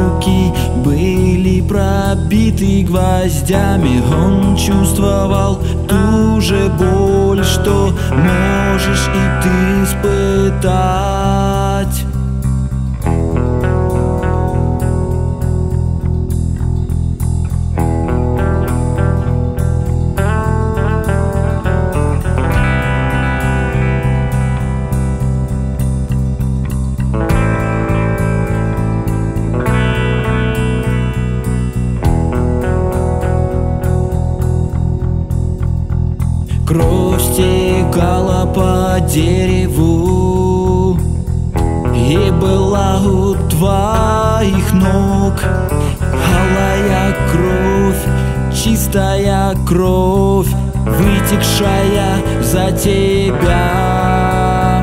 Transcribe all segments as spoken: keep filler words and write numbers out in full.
руки были пробиты гвоздями. Он чувствовал ту же боль, что можешь и ты испытать. Кровь стекала по дереву и была у твоих ног. Алая кровь, чистая кровь, вытекшая за тебя.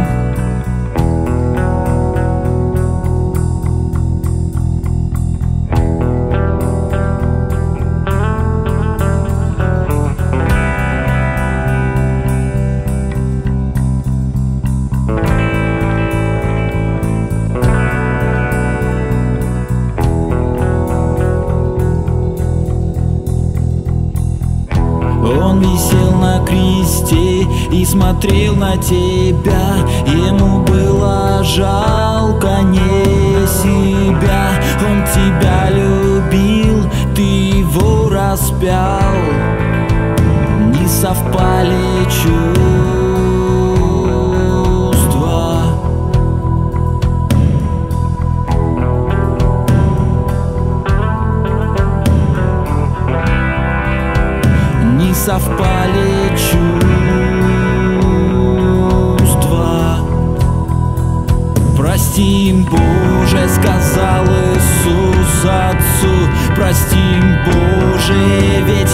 Он висел на кресте и смотрел на тебя. Ему было жалко не себя. Он тебя любил, ты его распял. Не совпали чувства. Не совпали чувства. Прости им, Боже, сказал Иисус Отцу. Прости им, Боже, ведь